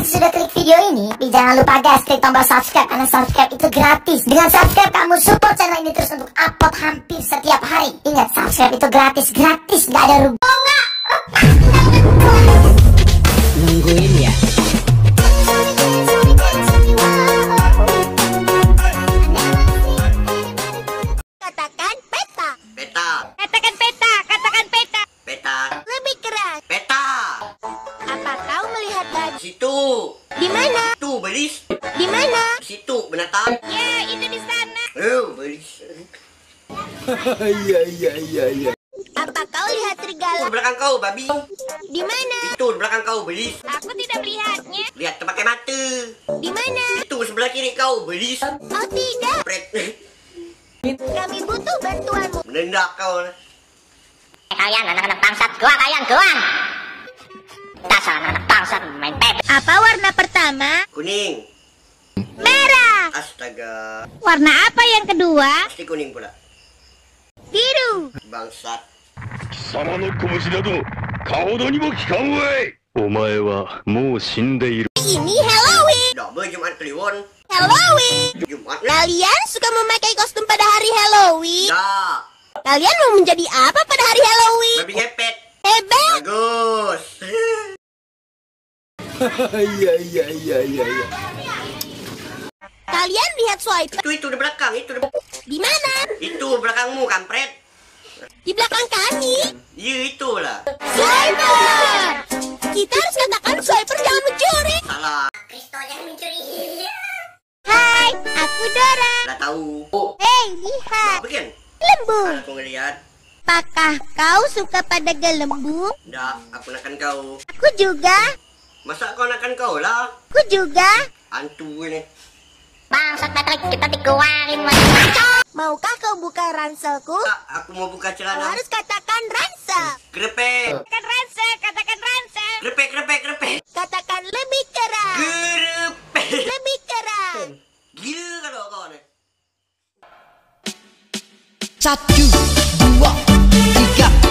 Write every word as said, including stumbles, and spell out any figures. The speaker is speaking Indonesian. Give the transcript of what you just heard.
yang sudah klik video ini, jangan lupa guys klik tombol subscribe karena subscribe itu gratis. Dengan subscribe kamu support channel ini terus untuk upload hampir setiap hari. Ingat, subscribe itu gratis, gratis, nggak ada rugi. Oh enggak. Nungguin ya. Katakan peta. Peta. Katakan peta. Katakan peta. Peta. Lebih keras. Peta. Apa kau melihat gaji? Situ. Di mana? Tuh belis. Di mana? Situ binatang. Ya, itu di sana. Oh belis. Iya iya iya iya. Apa kau lihat Itu serigala? belakang kau babi. Di mana? Itu belakang kau belis. Aku tidak melihatnya. Lihat pakai mata. Di mana? Itu sebelah kiri kau belis. Oh tidak. Pret. Kami butuh bantuanmu. Menendak kau. Kalian anak-anak bangsat, gua kalian gua. Dasar anak bangsat main pep. Apa warna pertama? Kuning. Merah. Astaga. Warna apa yang kedua? Pasti kuning pula. Biru. Bangsat. 貴様の拳など顔どにも効かんわい。お前はもう死んでいる。 Ini Halloween. Double Jumat Kliwon. Halloween. Jumat. Kalian suka memakai kostum pada hari Halloween? Ya. Kalian mau menjadi apa pada hari Halloween? Babi ngepet. Hebat. Bagus. Iya iya iya iya. Kalian lihat swiper Itu itu di belakang itu di, di mana? itu belakangmu kampret. Di belakang kami. Iya itulah. Swiper. Kita harus katakan swiper jangan mencuri. Salah. Kristo yang mencuri. Hai, aku Dora. Dah tahu. Oh. Hei, lihat. Apa kan? Lembu. Aku ngeliat. Apakah kau suka pada gelembung? Dah, aku nakan kau. Aku juga. Masa kau nakan kau lah? Aku juga. Hantu ini. Bangsat Patrick, kita dikeluarin. Maukah kau buka ranselku? Ah, aku mau buka Kau celana. harus katakan ransel. Grepe. Katakan ransel, katakan ransel. Grepe, grepe, grepe. Katakan lebih keras. Grepe. Lebih keras. Gila kalau kau ni. Satu, dua, tiga.